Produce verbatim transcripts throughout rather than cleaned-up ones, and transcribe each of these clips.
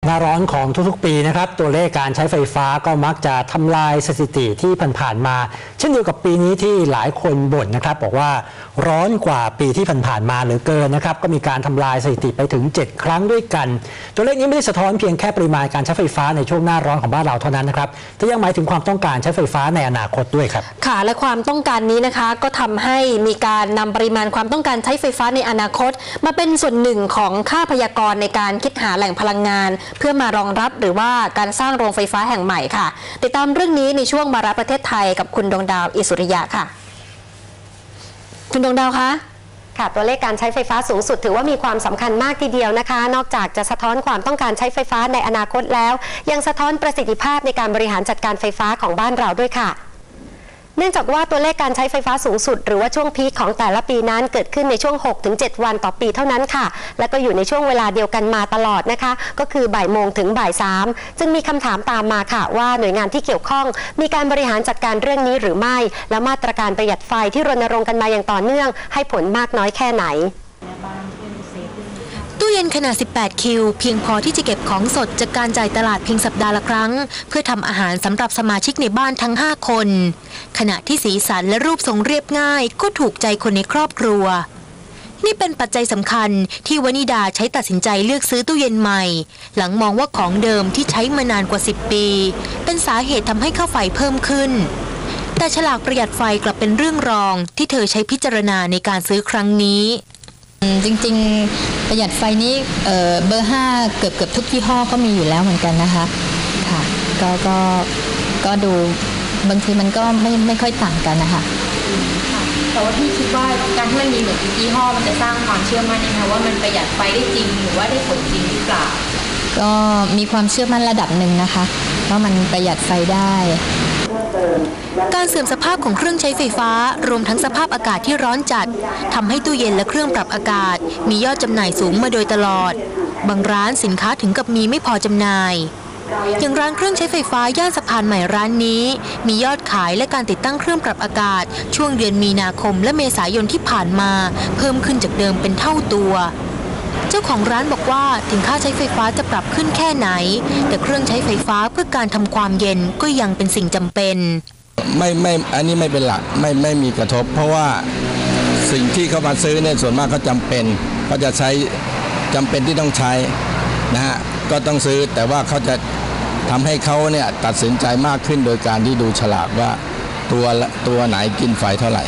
หน้าร้อนของทุกๆปีนะครับตัวเลขการใช้ไฟฟ้าก็มักจะทำลายสถิติที่ผ่านๆมาเช่นเดียวกับปีนี้ที่หลายคนบ่นนะครับบอกว่าร้อนกว่าปีที่ผ่านๆมาเหลือเกินนะครับก็มีการทำลายสถิติไปถึงเจ็ดครั้งด้วยกันตัวเลขนี้ไม่ได้สะท้อนเพียงแค่ปริมาณการใช้ไฟฟ้าในช่วงหน้าร้อนของบ้านเราเท่านั้นนะครับแต่ยังหมายถึงความต้องการใช้ไฟฟ้าในอนาคตด้วยครับค่ะและความต้องการนี้นะคะก็ทำให้มีการนำปริมาณความต้องการใช้ไฟฟ้าในอนาคตมาเป็นส่วนหนึ่งของค่าพยากรณ์ในการคิดหาแหล่งพลังงานเพื่อมารองรับหรือว่าการสร้างโรงไฟฟ้าแห่งใหม่ค่ะติดตามเรื่องนี้ในช่วงมาระประเทศไทยกับคุณดวงดาวอิสุริยะค่ะคุณดวงดาวคะค่ะตัวเลขการใช้ไฟฟ้าสูงสุดถือว่ามีความสำคัญมากทีเดียวนะคะนอกจากจะสะท้อนความต้องการใช้ไฟฟ้าในอนาคตแล้วยังสะท้อนประสิทธิภาพในการบริหารจัดการไฟฟ้าของบ้านเราด้วยค่ะเนื่องจากว่าตัวเลขการใช้ไฟฟ้าสูงสุดหรือว่าช่วงพีคของแต่ละปีนั้นเกิดขึ้นในช่วง หกถึงเจ็ด วันต่อปีเท่านั้นค่ะและก็อยู่ในช่วงเวลาเดียวกันมาตลอดนะคะก็คือบ่ายโมงถึงบ่ายสามจึงมีคำถามตามมาค่ะว่าหน่วยงานที่เกี่ยวข้องมีการบริหารจัดการเรื่องนี้หรือไม่และมาตรการประหยัดไฟที่รณรงค์กันมาอย่างต่อเนื่องให้ผลมากน้อยแค่ไหนตู้เย็นขนาดสิบแปดคิวเพียงพอที่จะเก็บของสดจากการจ่ายตลาดเพียงสัปดาห์ละครั้งเพื่อทำอาหารสำหรับสมาชิกในบ้านทั้งห้าคนขณะที่สีสันและรูปทรงเรียบง่ายก็ถูกใจคนในครอบครัวนี่เป็นปัจจัยสำคัญที่วนิดาใช้ตัดสินใจเลือกซื้อตู้เย็นใหม่หลังมองว่าของเดิมที่ใช้มานานกว่าสิบปีเป็นสาเหตุทำให้ค่าไฟเพิ่มขึ้นแต่ฉลากประหยัดไฟกลับเป็นเรื่องรองที่เธอใช้พิจารณาในการซื้อครั้งนี้จริงๆประหยัดไฟนี้เอ่อเบอร์ห้าเกือบเกือบทุกยี่ห้อก็มีอยู่แล้วเหมือนกันนะคะค่ะก็ก็ก็ดูบางทีมันก็ไม่ไม่ค่อยต่างกันนะคะแต่ว่าพี่คิดว่าการที่มันมีเหมือนทุกยี่ห้อมันจะสร้างความเชื่อมั่นนะคะว่ามันประหยัดไฟได้จริงหรือว่าได้ผลจริงหรือเปล่าก็มีความเชื่อมั่นระดับหนึ่งนะคะว่ามันประหยัดไฟได้การเสื่อมสภาพของเครื่องใช้ไฟฟ้ารวมทั้งสภาพอากาศที่ร้อนจัดทำให้ตู้เย็นและเครื่องปรับอากาศมียอดจำหน่ายสูงมาโดยตลอดบางร้านสินค้าถึงกับมีไม่พอจำหน่ายอย่างร้านเครื่องใช้ไฟฟ้าย่านสะพานใหม่ร้านนี้มียอดขายและการติดตั้งเครื่องปรับอากาศช่วงเดือนมีนาคมและเมษายนที่ผ่านมาเพิ่มขึ้นจากเดิมเป็นเท่าตัวเจ้าของร้านบอกว่าถึงค่าใช้ไฟฟ้าจะปรับขึ้นแค่ไหนแต่เครื่องใช้ไฟฟ้าเพื่อการทำความเย็นก็ยังเป็นสิ่งจำเป็นไม่ไม่อันนี้ไม่เป็นหลักไม่ไม่มีกระทบเพราะว่าสิ่งที่เขามาซื้อเนี่ยส่วนมากเขาจำเป็นเขาจะใช้จำเป็นที่ต้องใช้นะฮะก็ต้องซื้อแต่ว่าเขาจะทำให้เขาเนี่ยตัดสินใจมากขึ้นโดยการที่ดูฉลากว่าตัวตัวไหนกินไฟเท่าไหร่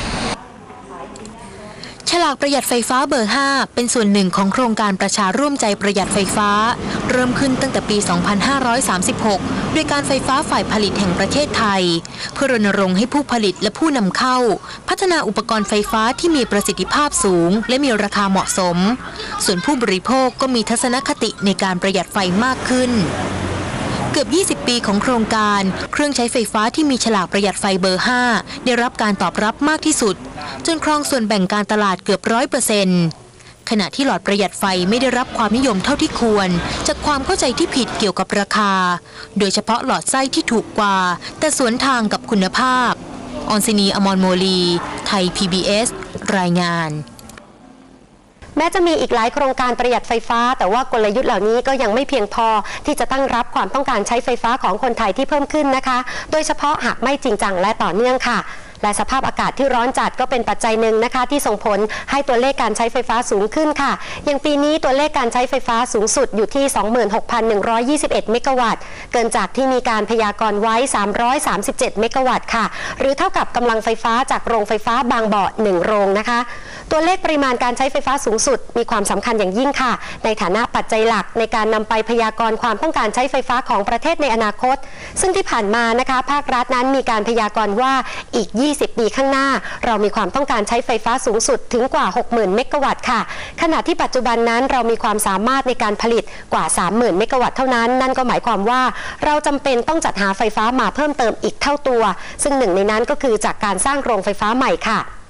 ฉลากประหยัดไฟฟ้าเบอร์ห้าเป็นส่วนหนึ่งของโครงการประชาร่วมใจประหยัดไฟฟ้าเริ่มขึ้นตั้งแต่ปี สองพันห้าร้อยสามสิบหก ด้วยการไฟฟ้าฝ่ายผลิตแห่งประเทศไทยเพื่อรณรงค์ให้ผู้ผลิตและผู้นำเข้าพัฒนาอุปกรณ์ไฟฟ้าที่มีประสิทธิภาพสูงและมีราคาเหมาะสมส่วนผู้บริโภคก็มีทัศนคติในการประหยัดไฟมากขึ้นเกือบยี่สิบปีของโครงการเครื่องใช้ไฟฟ้าที่มีฉลากประหยัดไฟเบอร์ห้าได้รับการตอบรับมากที่สุดจนครองส่วนแบ่งการตลาดเกือบร้อยเปอร์เซ็นต์ขณะที่หลอดประหยัดไฟไม่ได้รับความนิยมเท่าที่ควรจากความเข้าใจที่ผิดเกี่ยวกับราคาโดยเฉพาะหลอดไส้ที่ถูกกว่าแต่สวนทางกับคุณภาพออนซินีอมรโมลีไทย พี บี เอส รายงานแม้จะมีอีกหลายโครงการประหยัดไฟฟ้าแต่ว่ากลยุทธ์เหล่านี้ก็ยังไม่เพียงพอที่จะตั้งรับความต้องการใช้ไฟฟ้าของคนไทยที่เพิ่มขึ้นนะคะโดยเฉพาะหากไม่จริงจังและต่อเนื่องค่ะและสภาพอากาศที่ร้อนจัดก็เป็นปัจจัยหนึ่งนะคะที่ส่งผลให้ตัวเลขการใช้ไฟฟ้าสูงขึ้นค่ะอย่างปีนี้ตัวเลขการใช้ไฟฟ้าสูงสุดอยู่ที่ สองหมื่นหกพันหนึ่งร้อยยี่สิบเอ็ด เมกะวัตต์เกินจากที่มีการพยากรณ์ไว้สามร้อยสามสิบเจ็ดเมกะวัตต์ค่ะหรือเท่ากับกำลังไฟฟ้าจากโรงไฟฟ้าบางบ่อหนึ่งโรงนะคะตัวเลขปริมาณการใช้ไฟฟ้าสูงสุดมีความสำคัญอย่างยิ่งค่ะในฐานะปัจจัยหลักในการนำไปพยากรณ์ความต้องการใช้ไฟฟ้าของประเทศในอนาคตซึ่งที่ผ่านมานะคะภาครัฐนั้นมีการพยากรณ์ว่าอีกยี่สิบปีข้างหน้าเรามีความต้องการใช้ไฟฟ้าสูงสุดถึงกว่า หกหมื่น เมกะวัตต์ค่ะขณะที่ปัจจุบันนั้นเรามีความสามารถในการผลิตกว่า สามหมื่น เมกะวัตต์เท่านั้นนั่นก็หมายความว่าเราจำเป็นต้องจัดหาไฟฟ้ามาเพิ่มเติมอีกเท่าตัวซึ่งหนึ่งในนั้นก็คือจากการสร้างโรงไฟฟ้าใหม่ค่ะ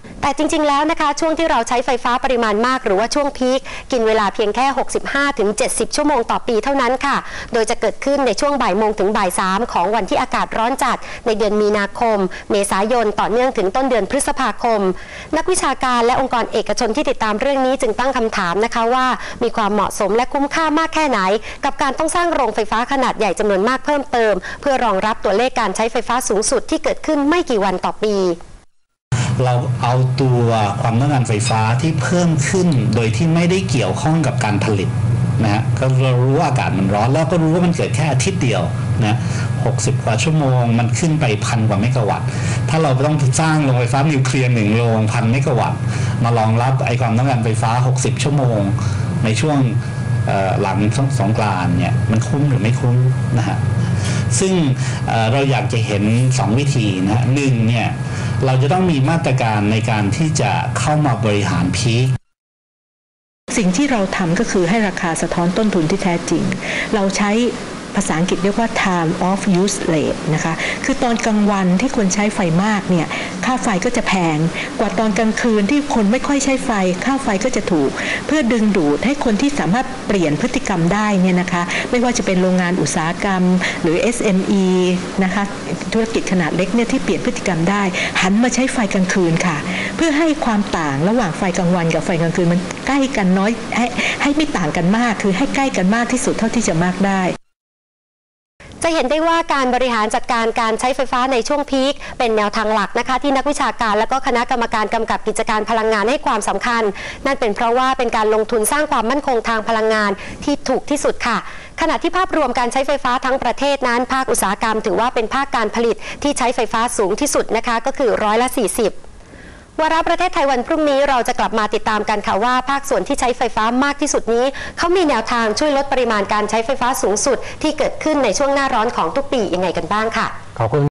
แต่จริงๆแล้วนะคะช่วงที่เราใช้ไฟฟ้าปริมาณมากหรือว่าช่วงพีคกินเวลาเพียงแค่ หกสิบห้าถึงเจ็ดสิบ ชั่วโมงต่อปีเท่านั้นค่ะโดยจะเกิดขึ้นในช่วงบ่ายโมงถึงบ่ายสามของวันที่อากาศร้อนจัดในเดือนมีนาคมเมษายนต่อเนื่องถึงต้นเดือนพฤษภาคมนักวิชาการและองค์กรเอกชนที่ติดตามเรื่องนี้จึงตั้งคำถามนะคะว่ามีความเหมาะสมและคุ้มค่ามากแค่ไหนกับการต้องสร้างโรงไฟฟ้าขนาดใหญ่จำนวนมากเพิ่มเติมเพื่อรองรับตัวเลขการใช้ไฟฟ้าสูงสุดที่เกิดขึ้นไม่กี่วันต่อปีเราเอาตัวความต้องการไฟฟ้าที่เพิ่มขึ้นโดยที่ไม่ได้เกี่ยวข้องกับการผลิตนะฮะก็เรารู้ว่าอากาศมันร้อนแล้วก็รู้ว่ามันเกิดแค่อาทิตย์เดียวนะหกสิบกว่าชั่วโมงมันขึ้นไปพันกว่าเมกะวัตต์ถ้าเราต้องสร้างโรงไฟฟ้านิวเคลียร์หนึ่งโรงพันเมกะวัตต์มารองรับไอความต้องการไฟฟ้าหกสิบชั่วโมงในช่วงหลังสงกรานต์เนี่ยมันคุ้มหรือไม่คุ้มนะฮะซึ่งเราอยากจะเห็นสองวิธีนะหนึ่งเนี่ยเราจะต้องมีมาตรการในการที่จะเข้ามาบริหารพีคสิ่งที่เราทำก็คือให้ราคาสะท้อนต้นทุนที่แท้จริงเราใช้ภาษาอังกฤษเรียกว่า time of use rate นะคะคือตอนกลางวันที่คนใช้ไฟมากเนี่ยค่าไฟก็จะแพงกว่าตอนกลางคืนที่คนไม่ค่อยใช้ไฟค่าไฟก็จะถูกเพื่อดึงดูดให้คนที่สามารถเปลี่ยนพฤติกรรมได้เนี่ยนะคะไม่ว่าจะเป็นโรงงานอุตสาหกรรมหรือ เอส เอ็ม อี นะคะธุรกิจขนาดเล็กเนี่ยที่เปลี่ยนพฤติกรรมได้หันมาใช้ไฟกลางคืนค่ะเพื่อให้ความต่างระหว่างไฟกลางวันกับไฟกลางคืนมันใกล้กันน้อยให้ให้ไม่ต่างกันมากคือให้ใกล้กันมากที่สุดเท่าที่จะมากได้จะเห็นได้ว่าการบริหารจัดการการใช้ไฟฟ้าในช่วงพีคเป็นแนวทางหลักนะคะที่นักวิชาการและก็คณะกรรมการกำกับกิจการพลังงานให้ความสำคัญนั่นเป็นเพราะว่าเป็นการลงทุนสร้างความมั่นคงทางพลังงานที่ถูกที่สุดค่ะขณะที่ภาพรวมการใช้ไฟฟ้าทั้งประเทศนั้นภาคอุตสาหกรรมถือว่าเป็นภาคการผลิตที่ใช้ไฟฟ้าสูงที่สุดนะคะก็คือร้อยละสี่สิบวาระประเทศไทยวันพรุ่งนี้เราจะกลับมาติดตามกันค่ะว่าภาคส่วนที่ใช้ไฟฟ้ามากที่สุดนี้เขามีแนวทางช่วยลดปริมาณการใช้ไฟฟ้าสูงสุดที่เกิดขึ้นในช่วงหน้าร้อนของทุกปียังไงกันบ้างค่ะขอบคุณ